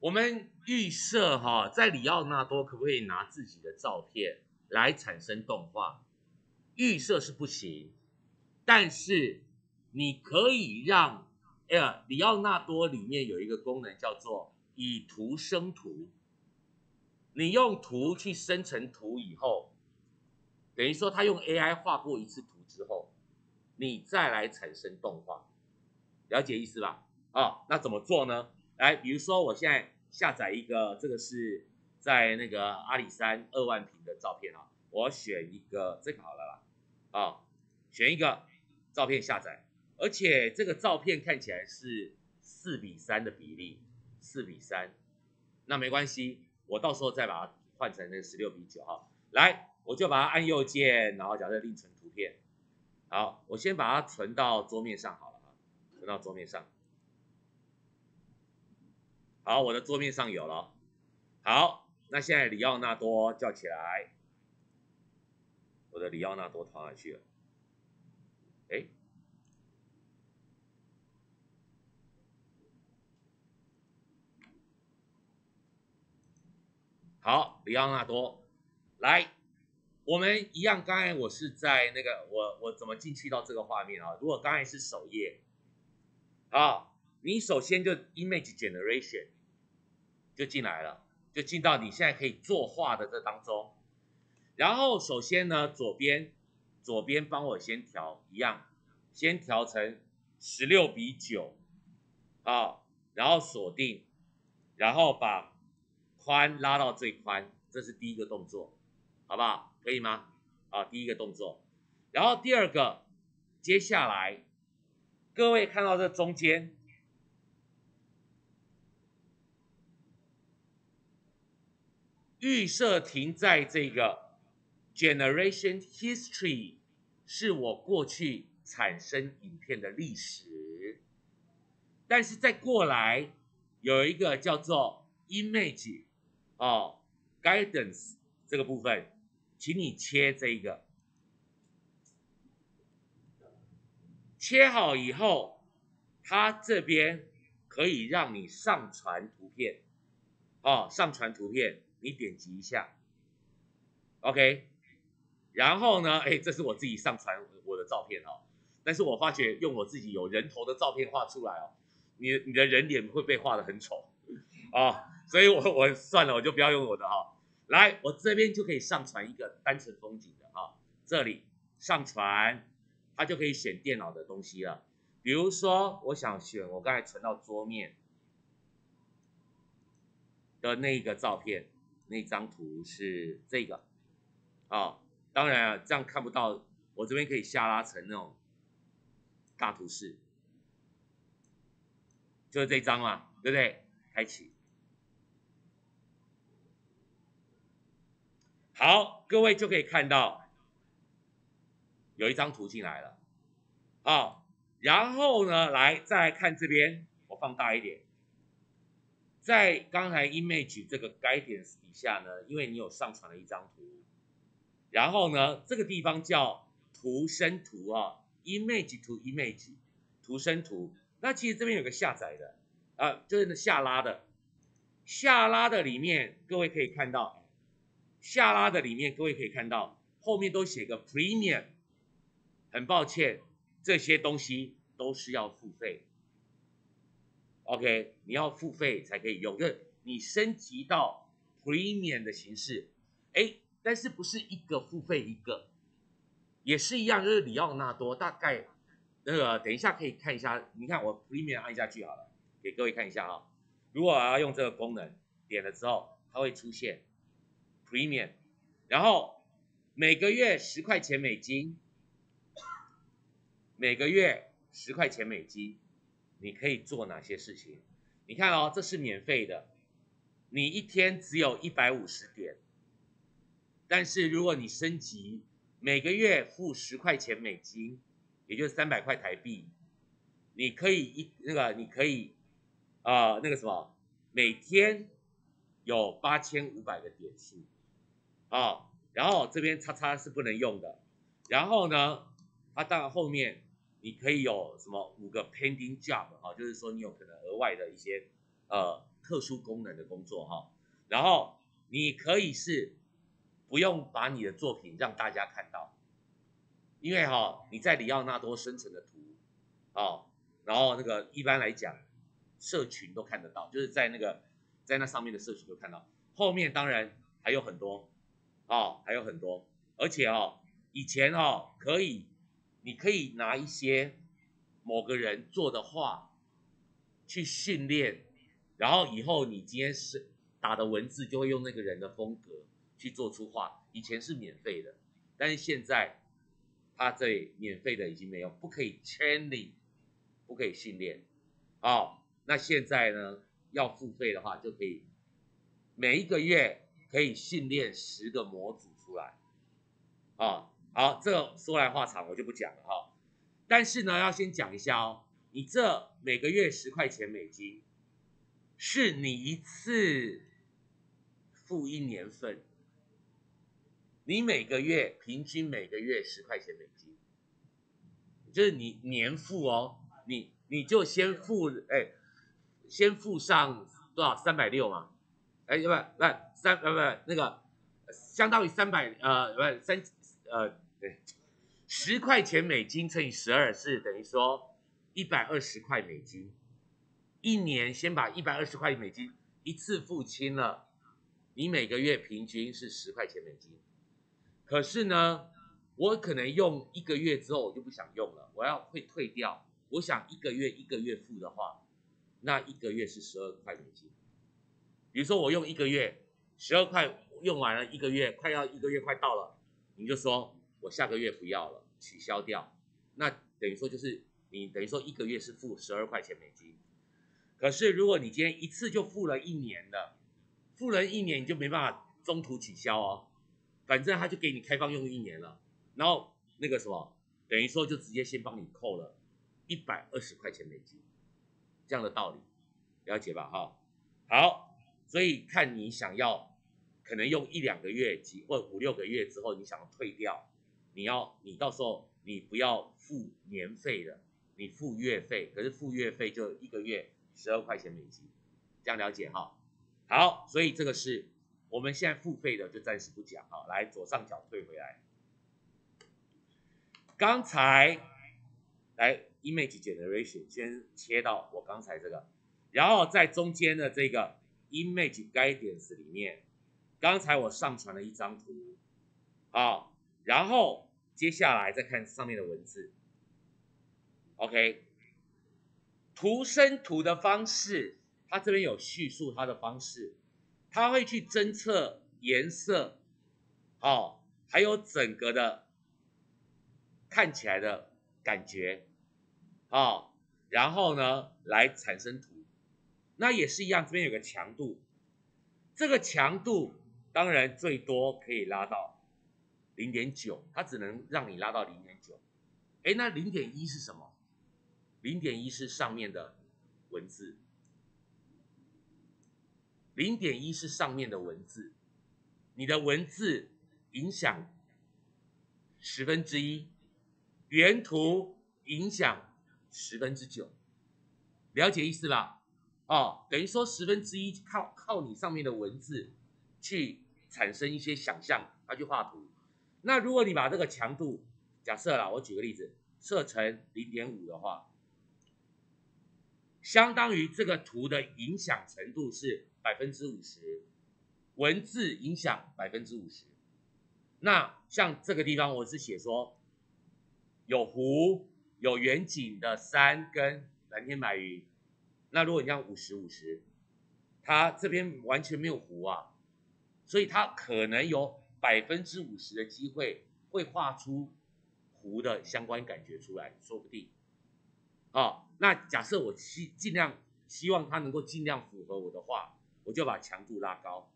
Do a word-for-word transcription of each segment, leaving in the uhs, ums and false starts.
我们预设哈，在里奥纳多可不可以拿自己的照片来产生动画？预设是不行，但是你可以让，呃，里奥纳多里面有一个功能叫做以图生图。你用图去生成图以后，等于说他用 A I 画过一次图之后，你再来产生动画，了解意思吧？啊、哦，那怎么做呢？来，比如说我现在下载一个，这个是在那个阿里山二万平的照片啊，我选一个这个好了啦，啊、哦，选一个照片下载，而且这个照片看起来是四比三的比例，四比三，那没关系，我到时候再把它换成那个十六比九哈。来，我就把它按右键，然后假设另存图片。好，我先把它存到桌面上好了啊，存到桌面上。好，我的桌面上有了。好，那现在里奥纳多叫起来，我的里奥纳多跑哪去了？哎，好，里奥纳多，来，我们一样，刚才我是在那个我我怎么进去到这个画面啊？如果刚才是首页，啊，你首先就 image generation 就进来了，就进到你现在可以作画的这当中。然后首先呢，左边左边帮我先调一样，先调成十六比九，啊，然后锁定，然后把宽拉到最宽，这是第一个动作，好不好？可以吗？啊，第一个动作。然后第二个，接下来各位看到这中间，预设停在这个 generation history， 是我过去产生影片的历史，但是再过来有一个叫做 image 哦 guidance 这个部分，请你切这一个，切好以后，它这边可以让你上传图片，哦，上传图片，你点击一下 ，OK。然后呢，哎，这是我自己上传我的照片哦，但是我发觉用我自己有人头的照片画出来哦，你你的人脸会被画得很丑啊、哦，所以我我算了，我就不要用我的哈、哦。来，我这边就可以上传一个单纯风景的啊、哦，这里上传，它就可以选电脑的东西了。比如说，我想选我刚才存到桌面的那个照片，那张图是这个啊。哦，当然啊，这样看不到，我这边可以下拉成那种大图示，就是这张嘛，对不对？开启。好，各位就可以看到有一张图进来了，啊，然后呢，来再来看这边，我放大一点，在刚才 image 这个 guidance 底下呢，因为你有上传了一张图，然后呢，这个地方叫图生图啊 ，image to image， 图生图。那其实这边有个下载的，啊，就是下拉的，下拉的里面，各位可以看到，下拉的里面各位可以看到后面都写个 premium， 很抱歉，这些东西都是要付费。OK， 你要付费才可以用，就是你升级到 premium 的形式，哎，但是不是一个付费一个，也是一样，就是里奥纳多大概那个，等一下可以看一下，你看我 premium 按下去好了，给各位看一下啊。如果我要用这个功能，点了之后，它会出现 premium， 然后每个月十块钱美金，每个月十块钱美金。你可以做哪些事情？你看哦，这是免费的，你一天只有一百五十点，但是如果你升级，每个月付十块钱美金，也就是三百块台币，你可以一那个你可以啊、呃、那个什么，每天有八千五百个点数啊、哦，然后这边叉叉是不能用的，然后呢，它当然后面。你可以有什么五个 pending job 啊，就是说你有可能额外的一些呃特殊功能的工作哈。然后你可以是不用把你的作品让大家看到，因为哈你在里奥纳多生成的图，哦，然后那个一般来讲，社群都看得到，就是在那个在那上面的社群都看到。后面当然还有很多，哦，还有很多，而且哦，以前哦可以，你可以拿一些某个人做的画去训练，然后以后你今天是打的文字就会用那个人的风格去做出画。以前是免费的，但是现在它这免费的已经没有，不可以 training， 不可以训练。哦，那现在呢要付费的话就可以，每一个月可以训练十个模组出来。啊、哦，好，这个说来话长，我就不讲了哈、哦。但是呢，要先讲一下哦，你这每个月十块钱美金，是你一次付一年份，你每个月平均每个月十块钱美金，就是你年付哦，你你就先付，哎，先付上多少三百六嘛，哎不不三不不那个相当于三百呃不三呃对。十块钱美金乘以十二是等于说一百二十块美金，一年先把一百二十块美金一次付清了，你每个月平均是十块钱美金。可是呢，我可能用一个月之后我就不想用了，我要会退掉。我想一个月一个月付的话，那一个月是十二块美金。比如说我用一个月十二块用完了，一个月快要一个月快到了，你就说我下个月不要了，取消掉。那等于说就是你等于说一个月是付十二块钱美金。可是如果你今天一次就付了一年的，付了一年你就没办法中途取消哦，反正他就给你开放用一年了，然后那个什么，等于说就直接先帮你扣了一百二十块钱美金，这样的道理，了解吧？哈，好，所以看你想要，可能用一两个月几或五六个月之后，你想要退掉，你要你到时候你不要付年费的，你付月费，可是付月费就一个月十二块钱美金，这样了解哈？好，所以这个是我们现在付费的，就暂时不讲哈。来，左上角退回来。刚才来 image generation 先切到我刚才这个，然后在中间的这个 image guidance 里面，刚才我上传了一张图，啊，然后接下来再看上面的文字 ，OK， 图生图的方式，它这边有叙述它的方式，它会去侦测颜色，哦，还有整个的看起来的感觉，哦，然后呢来产生图，那也是一样，这边有个强度，这个强度当然最多可以拉到 零点九， 它只能让你拉到 零点九， 哎，那 零点一 是什么？ 零点一 是上面的文字， 零点一 是上面的文字，你的文字影响十分之一，原图影响十分之九，了解意思吧？哦，等于说十分之一靠靠你上面的文字去产生一些想象，它去画图。那如果你把这个强度，假设啦，我举个例子，设成 零点五 的话，相当于这个图的影响程度是百分之五十，文字影响百分之五十。那像这个地方我是写说有湖有远景的山跟蓝天白云，那如果你这样五十五十，它这边完全没有湖啊，所以它可能有百分之五十的机会会画出湖的相关感觉出来，说不定。哦，那假设我希尽量希望它能够尽量符合我的画，我就把强度拉高。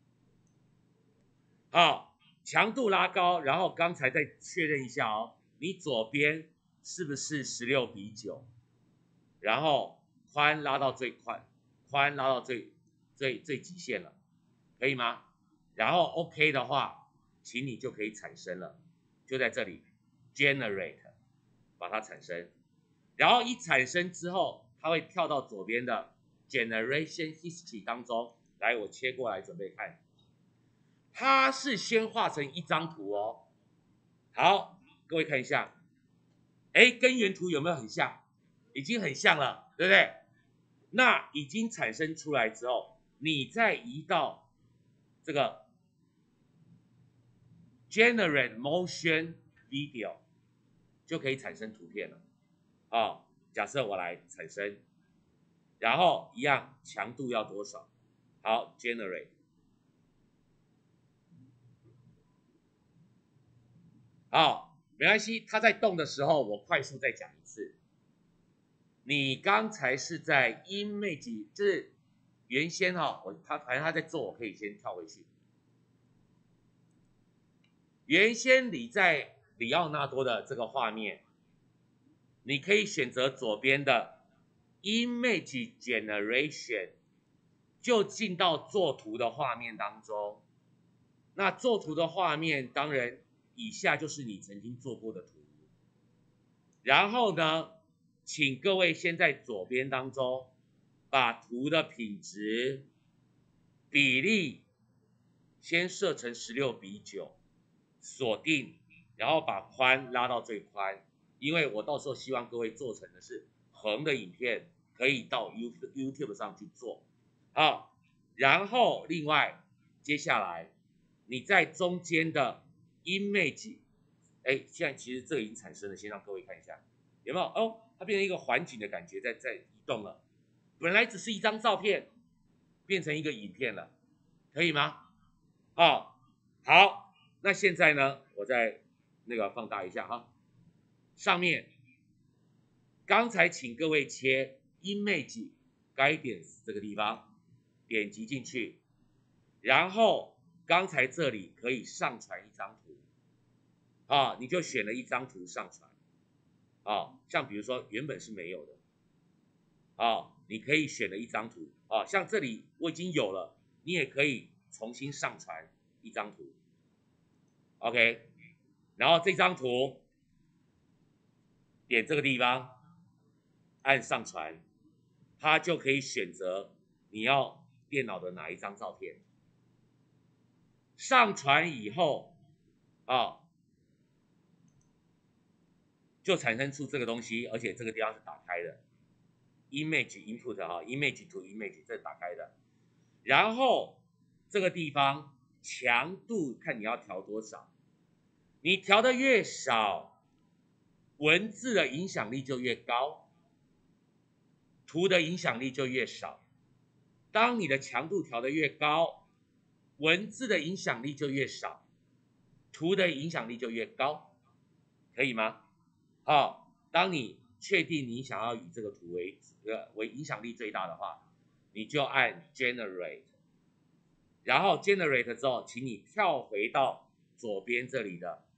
好，强度拉高，然后刚才再确认一下哦，你左边是不是十六比九？然后宽拉到最宽，宽拉到最最最极限了，可以吗？然后 OK 的话，请你就可以产生了，就在这里 generate 把它产生，然后一产生之后，它会跳到左边的 generation history 当中，来，我切过来准备看，它是先画成一张图哦。好，各位看一下，哎，跟原图有没有很像？已经很像了，对不对？那已经产生出来之后，你再移到这个 generate motion video， 就可以产生图片了。啊、哦，假设我来产生，然后一样强度要多少？好 ，generate。好，没关系，它在动的时候，我快速再讲一次。你刚才是在 image， 就是原先哈、哦，我他反正他在做，我可以先跳回去。原先你在里奥纳多的这个画面，你可以选择左边的 image generation， 就进到做图的画面当中。那做图的画面，当然以下就是你曾经做过的图。然后呢，请各位先在左边当中，把图的品质、比例先设成十六比九，锁定，然后把宽拉到最宽，因为我到时候希望各位做成的是横的影片，可以到 YouTube 上去做。好，然后另外接下来你在中间的 image， 哎，现在其实这已经产生了，先让各位看一下，有没有？哦，它变成一个环景的感觉，在在移动了。本来只是一张照片，变成一个影片了，可以吗？哦，好，那现在呢，我再那个放大一下哈，上面刚才请各位切 image guidance 这个地方，点击进去，然后刚才这里可以上传一张图，啊，你就选了一张图上传，啊，像比如说原本是没有的，啊，你可以选了一张图，啊，像这里我已经有了，你也可以重新上传一张图 ，OK， 然后这张图点这个地方，按上传，它就可以选择你要电脑的哪一张照片。上传以后，啊，就产生出这个东西，而且这个地方是打开的 ，image input 哈 ，image to image 这打开的。然后这个地方强度看你要调多少，你调的越少，文字的影响力就越高，图的影响力就越少。当你的强度调的越高，文字的影响力就越少，图的影响力就越高，可以吗？好，当你确定你想要以这个图为呃为影响力最大的话，你就按 generate， 然后 generate 之后，请你跳回到左边这里的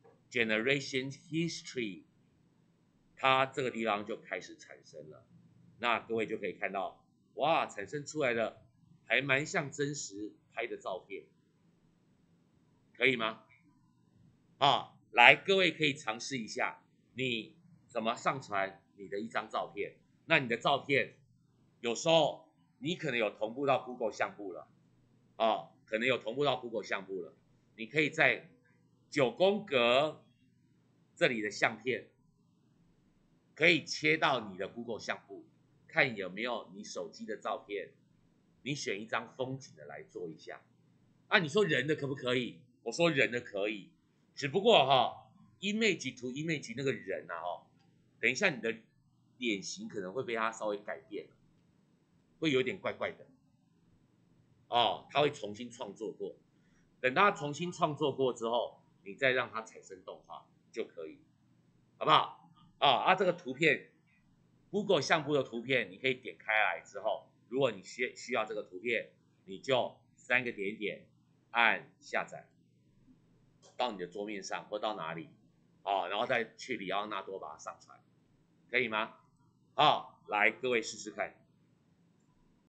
generation history， 它这个地方就开始产生了。那各位就可以看到，哇，产生出来的还蛮像真实拍的照片，可以吗？啊，来，各位可以尝试一下，你怎么上传你的一张照片？那你的照片有时候你可能有同步到 Google 相簿了，啊，可能有同步到 Google 相簿了，你可以在九宫格这里的相片，可以切到你的 Google 相簿，看有没有你手机的照片，你选一张风景的来做一下。啊，你说人的可不可以？我说人的可以，只不过哈 ，image to image 那个人啊，哦，等一下你的脸型可能会被他稍微改变，会有点怪怪的。哦，他会重新创作过，等他重新创作过之后，你再让它产生动画就可以，好不好？啊啊，这个图片 ，Google 相簿的图片，你可以点开来之后，如果你需需要这个图片，你就三个点点按下载，到你的桌面上或到哪里，啊，然后再去里奥纳多把它上传，可以吗？啊，来，各位试试看。